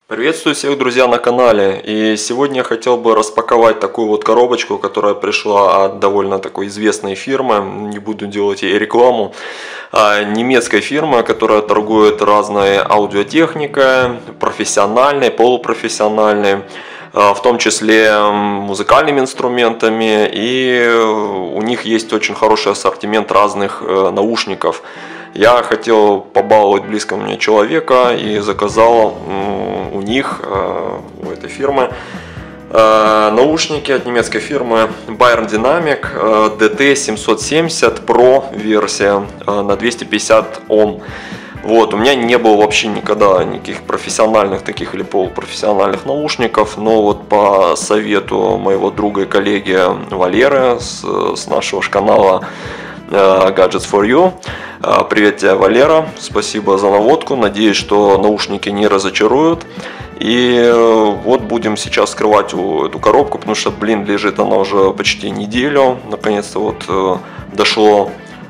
Приветствую всех, друзья, на канале. И сегодня я хотел бы распаковать такую вот коробочку, которая пришла от довольно такой известной фирмы. Не буду делать ей рекламу. Немецкая фирма, которая торгует разной аудиотехникой, профессиональной, полупрофессиональной, в том числе музыкальными инструментами. И у них есть очень хороший ассортимент разных наушников. Я хотел побаловать близкого мне человека и заказал у них, у этой фирмы, наушники от немецкой фирмы Beyern Dynamic DT770 Pro версия на 250 Ом. Вот, у меня не было вообще никогда никаких профессиональных таких или полупрофессиональных наушников, но вот по совету моего друга и коллеги Валеры с нашего же канала Gadgets for You. Привет тебе, Валера, спасибо за наводку, надеюсь, что наушники не разочаруют. И вот будем сейчас скрывать эту коробку, потому что, блин, лежит она уже почти неделю. Наконец-то вот дошло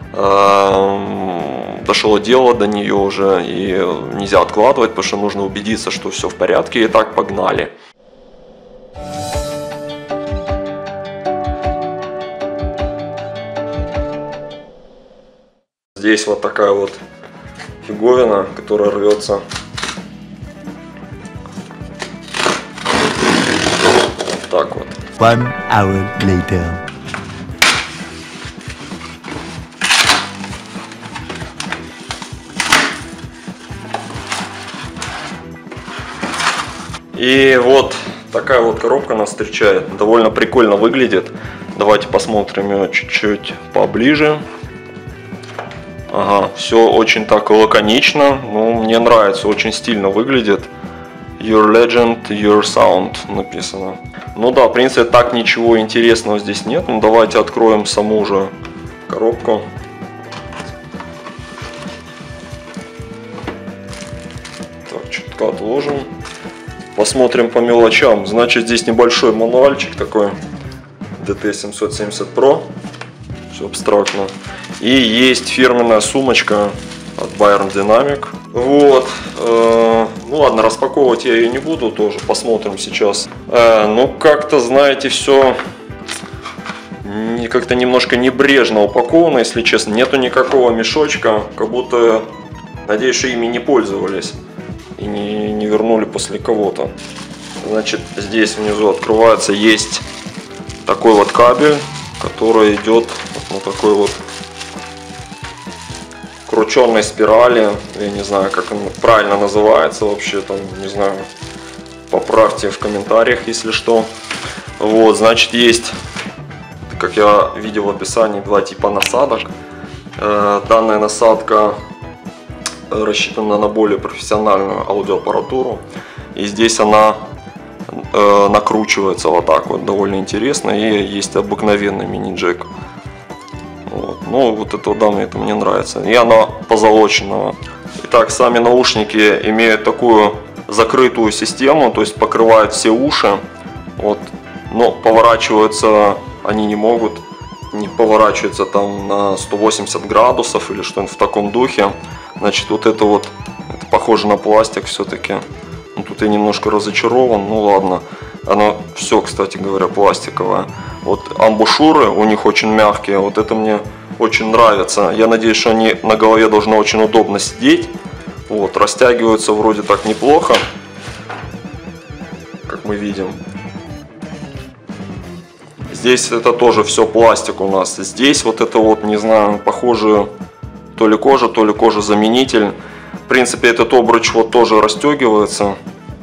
дело до нее уже, и нельзя откладывать, потому что нужно убедиться, что все в порядке. Итак, погнали. Здесь вот такая вот фиговина, которая рвется. Вот так вот. 1 hour later. И вот такая вот коробка нас встречает. Довольно прикольно выглядит. Давайте посмотрим ее чуть-чуть поближе. Ага, все очень так лаконично, ну, мне нравится, очень стильно выглядит. Your Legend, Your Sound написано. Ну да, в принципе, так ничего интересного здесь нет. Ну, давайте откроем саму же коробку. Так, чутка отложим. Посмотрим по мелочам. Значит, здесь небольшой мануальчик такой. DT770 Pro. Все абстрактно. И есть фирменная сумочка от Beyern Dynamic. Вот. Ну ладно, распаковывать я ее не буду, тоже посмотрим сейчас. Ну как-то, знаете, все как-то немножко небрежно упаковано, если честно. Нету никакого мешочка, как будто, надеюсь, что ими не пользовались и не вернули после кого-то. Значит, здесь внизу открывается, есть такой вот кабель, который идет вот на такой вот крученной спирали. Я не знаю, как он правильно называется вообще, там, не знаю, поправьте в комментариях, если что. Вот, значит, есть, как я видел в описании, два типа насадок. Данная насадка рассчитана на более профессиональную аудиоаппаратуру, и здесь она накручивается вот так вот, довольно интересно. И есть обыкновенный мини-джек. Вот. Ну, вот это, да, мне нравится. И она позолоченного. Итак, сами наушники имеют такую закрытую систему, то есть покрывают все уши. Вот. Но поворачиваются они не могут. Не поворачиваются там на 180 градусов или что-нибудь в таком духе. Значит, вот это вот, это похоже на пластик все-таки. Ну, тут я немножко разочарован, ну ладно. Оно все, кстати говоря, пластиковое. Вот амбушюры у них очень мягкие, вот это мне очень нравится. Я надеюсь, что они на голове должны очень удобно сидеть. Вот, растягиваются вроде так неплохо, как мы видим. Здесь это тоже все пластик у нас. Здесь вот это вот, не знаю, похоже, то ли кожа-заменитель. В принципе, этот обруч вот тоже расстегивается.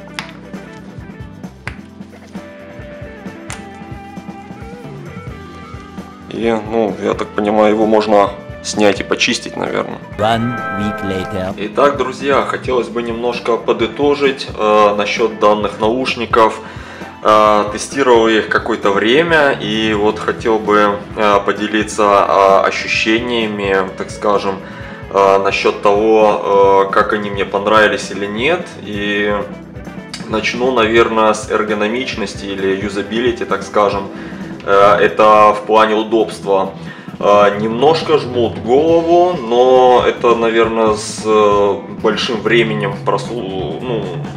И, ну, я так понимаю, его можно снять и почистить, наверное. 1 week later. Итак, друзья, хотелось бы немножко подытожить насчет данных наушников. Тестировал их какое-то время, и вот хотел бы поделиться ощущениями, так скажем, насчет того, как они мне понравились или нет. И начну, наверное, с эргономичности или юзабилити, так скажем. Это в плане удобства. Немножко жмут голову, но это, наверное, с большим временем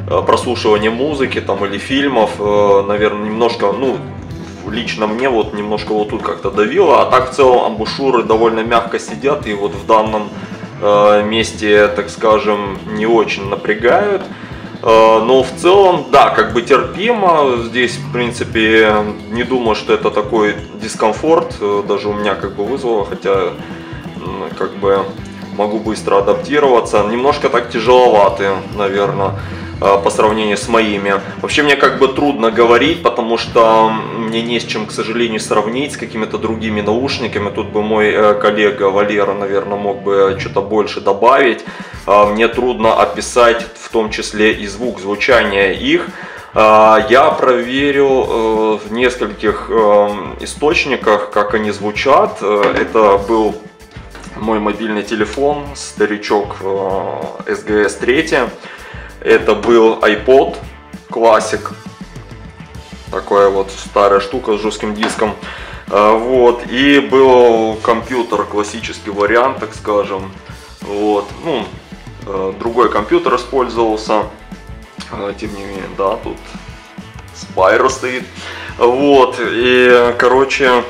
прослушивания музыки там или фильмов, наверное, немножко, ну, лично мне вот немножко вот тут как-то давило, а так в целом амбушюры довольно мягко сидят и вот в данном месте, так скажем, не очень напрягают. Но в целом, да, как бы терпимо. Здесь, в принципе, не думаю, что это такой дискомфорт. Даже у меня как бы вызвало, хотя как бы могу быстро адаптироваться. Немножко так тяжеловатые, наверное, по сравнению с моими. Вообще мне как бы трудно говорить, потому что мне не с чем, к сожалению, сравнить с какими-то другими наушниками. Тут бы мой коллега Валера, наверное, мог бы что-то больше добавить. Мне трудно описать в том числе и звук, звучание их. Я проверил в нескольких источниках, как они звучат. Это был мой мобильный телефон, старичок SGS 3. Это был iPod Classic, такая вот старая штука с жестким диском. Вот. И был компьютер, классический вариант, так скажем. Вот. Ну, другой компьютер использовался. Тем не менее, да, тут Spyro стоит. Вот. И, короче,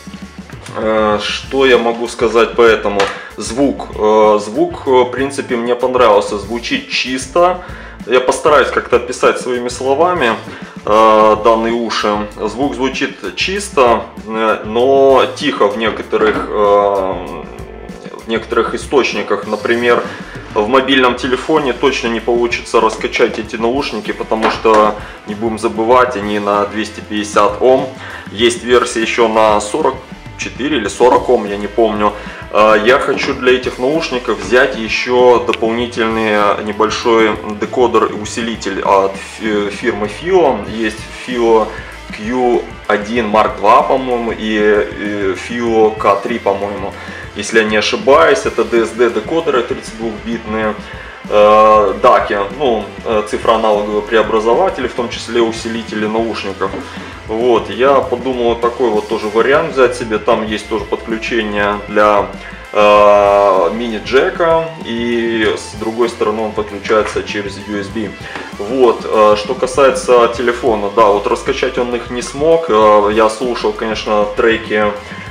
что я могу сказать по этому? Звук, в принципе, мне понравился. Звучит чисто. Я постараюсь как-то описать своими словами данные уши. Звук звучит чисто, но тихо в некоторых источниках. Например, в мобильном телефоне точно не получится раскачать эти наушники, потому что, не будем забывать, они на 250 Ом. Есть версия еще на 44 или 40 Ом, я не помню. Я хочу для этих наушников взять еще дополнительный небольшой декодер и усилитель от фирмы FIO. Есть FIO Q1 Mark II, по-моему, и FIO K3, по-моему. Если я не ошибаюсь, это DSD декодеры 32-битные. DAC, ну, цифроаналоговые преобразователи, в том числе усилители наушников. Вот, я подумал такой вот тоже вариант взять себе. Там есть тоже подключение для мини-джека, и с другой стороны он подключается через USB. Вот, что касается телефона, да, вот раскачать он их не смог. Я слушал, конечно, треки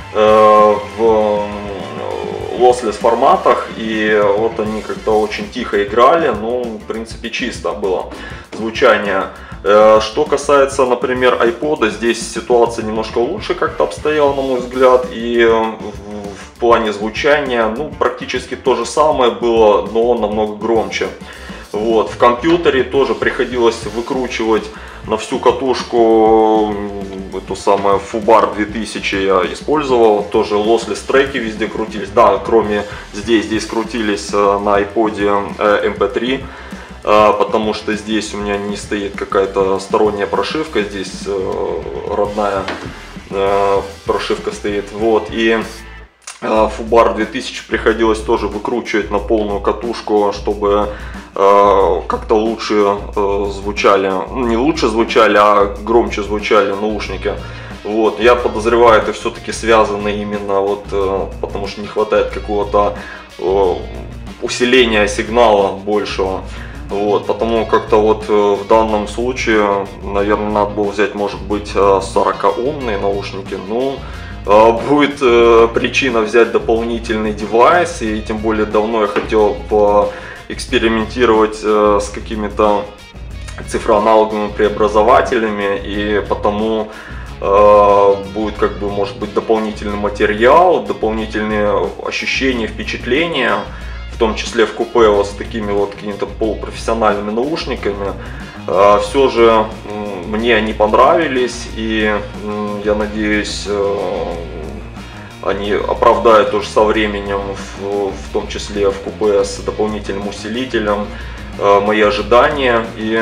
в lossless форматах, и вот они как-то очень тихо играли, ну, в принципе, чисто было звучание. Что касается, например, iPod, здесь ситуация немножко лучше как-то обстояла, на мой взгляд, и в плане звучания, ну, практически то же самое было, но намного громче. Вот, в компьютере тоже приходилось выкручивать на всю катушку эту самую Fubar 2000 я использовал, тоже lossless треки везде крутились, да, кроме здесь крутились на iPod MP3, потому что здесь у меня не стоит какая-то сторонняя прошивка, здесь родная прошивка стоит, вот, и Fubar 2000 приходилось тоже выкручивать на полную катушку, чтобы как-то лучше звучали, ну, не лучше звучали, а громче звучали наушники. Вот, я подозреваю, это все-таки связано именно вот, потому что не хватает какого-то усиления сигнала большего. Вот, потому как-то вот в данном случае, наверное, надо было взять, может быть, 40-омные наушники, ну, будет причина взять дополнительный девайс, и тем более давно я хотел поэкспериментировать с какими-то цифроаналоговыми преобразователями, и потому будет, как бы, может быть, дополнительный материал, дополнительные ощущения, впечатления, в том числе в купе вот с такими вот какими-то полупрофессиональными наушниками. Все же мне они понравились, и я надеюсь, они оправдают тоже со временем, в том числе в купе с дополнительным усилителем, мои ожидания, и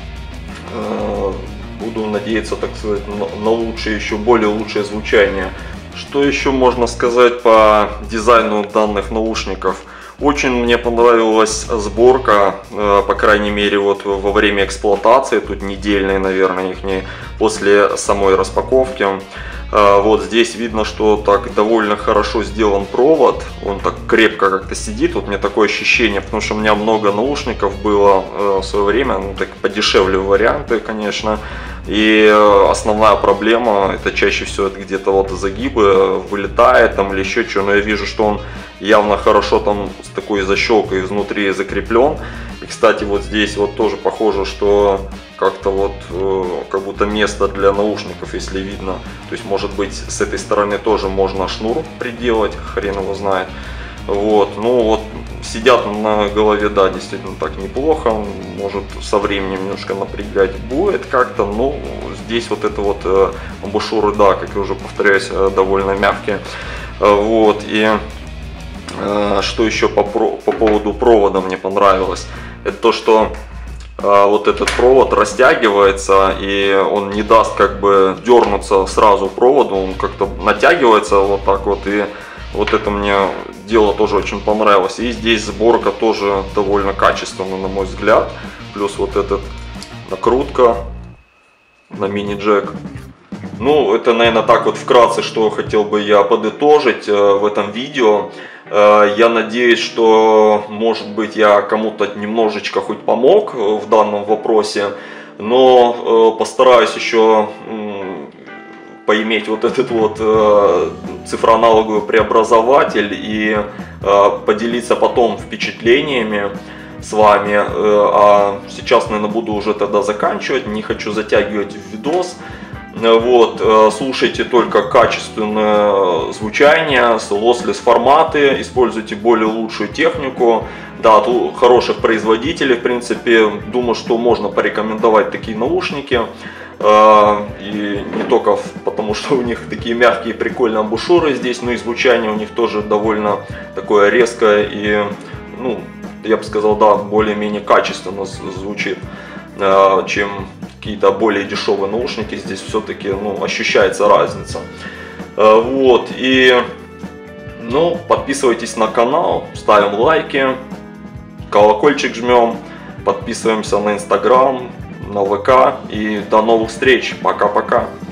буду надеяться, так сказать, на лучшее, еще более лучшее звучание. Что еще можно сказать по дизайну данных наушников? Очень мне понравилась сборка, по крайней мере, вот во время эксплуатации, тут недельные, наверное, их не после самой распаковки. Вот здесь видно, что так довольно хорошо сделан провод, он так крепко как-то сидит, вот мне такое ощущение, потому что у меня много наушников было в свое время, ну так подешевле варианты, конечно, и основная проблема, это чаще всего это где-то вот загибы вылетает там или еще что, но я вижу, что он явно хорошо там с такой защелкой изнутри закреплен. И, кстати, вот здесь вот тоже похоже, что как-то вот как будто место для наушников, если видно. То есть, может быть, с этой стороны тоже можно шнур приделать, хрен его знает. Вот, ну вот, сидят на голове, да, действительно так неплохо. Может, со временем немножко напрягать будет как-то, но здесь вот это вот амбушюры, да, как я уже повторяюсь, довольно мягкие. Вот, и что еще по поводу провода мне понравилось, это то, что вот этот провод растягивается, и он не даст как бы дернуться сразу проводу, он как-то натягивается вот так вот, и вот это мне дело тоже очень понравилось. И здесь сборка тоже довольно качественная, на мой взгляд, плюс вот этот накрутка на мини-джек. Ну, это, наверное, так вот вкратце, что хотел бы я подытожить в этом видео. Я надеюсь, что, может быть, я кому-то немножечко хоть помог в данном вопросе, но постараюсь еще поиметь вот этот вот цифроаналоговый преобразователь и поделиться потом впечатлениями с вами. А сейчас, наверное, буду уже тогда заканчивать, не хочу затягивать видос. Вот, слушайте только качественное звучание, lossless форматы, используйте более лучшую технику. Да, от хороших производителей, в принципе, думаю, что можно порекомендовать такие наушники. И не только потому, что у них такие мягкие прикольные амбушюры здесь, но и звучание у них тоже довольно такое резкое и, ну, я бы сказал, да, более-менее качественно звучит, чем какие-то более дешевые наушники. Здесь все-таки, ну, ощущается разница. Вот, и, ну, подписывайтесь на канал, ставим лайки, колокольчик жмем, подписываемся на Инстаграм, на ВК, и до новых встреч, пока-пока.